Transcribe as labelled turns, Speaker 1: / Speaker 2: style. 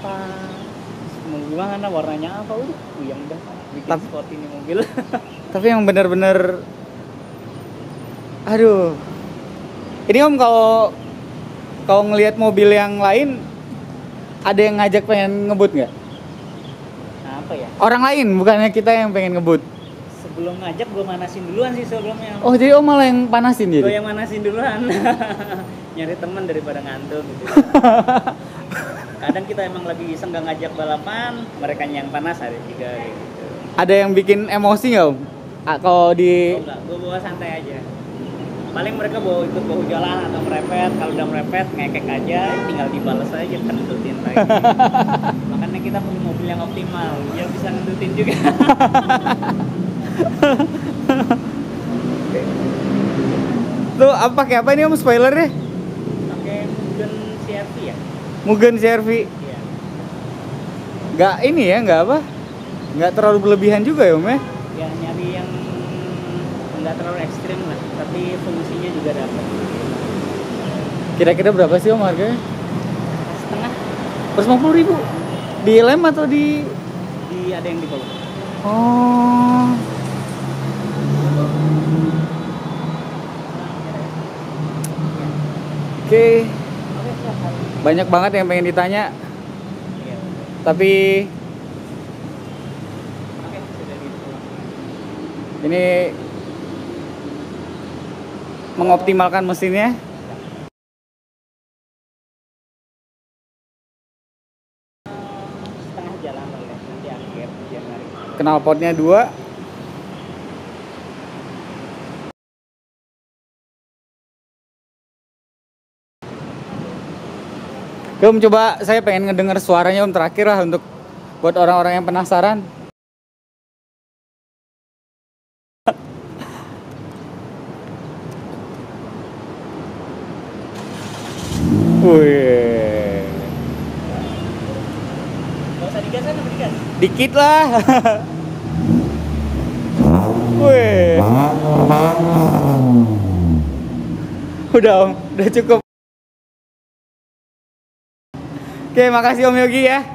Speaker 1: apa, mau gimana, warnanya apa, yang udah bikin sport ini mobil.
Speaker 2: Tapi yang benar-benar, aduh, ini Om kalau ngelihat mobil yang lain, ada yang ngajak pengen ngebut nggak?
Speaker 1: Nah, apa ya?
Speaker 2: Orang lain, bukannya kita yang pengen ngebut.
Speaker 1: Sebelum ngajak gue manasin duluan sih sebelumnya.
Speaker 2: Oh, jadi Om malah yang panasin jadi?
Speaker 1: Gue yang manasin duluan. Nyari teman daripada ngantuk gitu. Kadang kita emang lagi iseng gak ngajak balapan, mereka yang panas hari 3 gitu.
Speaker 2: Ada yang bikin emosi nggak Om? Kalau di...
Speaker 1: Oh enggak, gue bawa santai aja. Paling mereka ikut bawa jalan atau merepet. Kalau udah merepet, ngekek aja, tinggal dibalas aja, kentutin lagi. Makanya kita punya mobil yang optimal, biar bisa ngentutin juga.
Speaker 2: Tuh, pakai apa ini Om spoilernya?
Speaker 1: Pakai Mugen CR-V ya?
Speaker 2: Mugen CR-V.
Speaker 1: Iya.
Speaker 2: Nggak ini ya, nggak apa? Nggak terlalu berlebihan juga ya Om ya?
Speaker 1: Ya nyari yang nggak terlalu ekstrim lah, tapi fungsinya juga dapat.
Speaker 2: Kira-kira berapa sih Om harganya?
Speaker 1: Setengah.
Speaker 2: 150.000? Di lem atau di...
Speaker 1: Ada yang di bawah.
Speaker 2: Oh. Oke. Banyak banget yang pengen ditanya.
Speaker 1: Iya.
Speaker 2: Tapi
Speaker 1: Oke, sudah gitu.
Speaker 2: ini mengoptimalkan mesinnya.
Speaker 1: Setengah jalan lah ya, nanti akhir Januari.
Speaker 2: Knalpotnya 2. Om, coba saya pengen ngedenger suaranya Om terakhir lah untuk buat orang-orang yang penasaran. Wih.
Speaker 1: Gak usah digas kan, digas?
Speaker 2: Dikit lah. Wih. Udah Om, udah cukup. Oke, makasih Om Yogi ya.